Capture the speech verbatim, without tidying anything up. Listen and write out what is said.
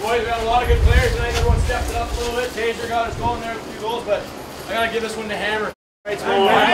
boys, we got a lot of good players tonight. Everyone stepped it up a little bit. Taser got us going there with a few goals, but I gotta give this one to Hammer. Right,